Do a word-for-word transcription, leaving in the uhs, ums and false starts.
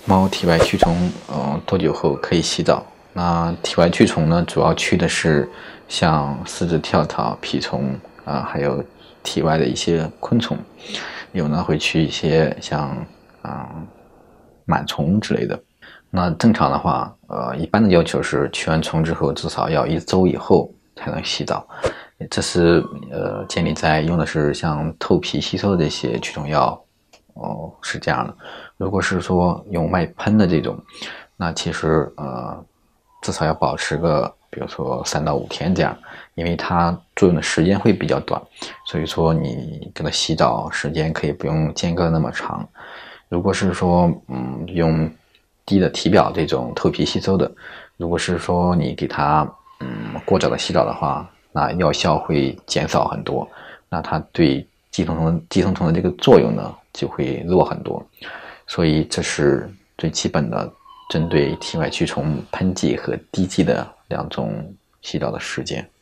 猫体外驱虫，呃，多久后可以洗澡？那体外驱虫呢，主要驱的是像四肢跳蚤、蜱虫啊、呃，还有体外的一些昆虫，有呢会驱一些像啊、呃、螨虫之类的。那正常的话，呃，一般的要求是驱完虫之后至少要一周以后才能洗澡。这是呃建立在用的是像透皮吸收的这些驱虫药。哦，是这样的。如果是说用外喷的这种，那其实呃至少要保持个，比如说三到五天这样，因为它作用的时间会比较短，所以说你给它洗澡时间可以不用间隔那么长。如果是说嗯用低的体表这种透皮吸收的，如果是说你给它嗯过早的洗澡的话，那药效会减少很多，那它对寄生虫寄生虫的这个作用呢就会弱很多。所以这是最基本的针对体外驱虫喷剂和滴剂的两种洗澡的时间。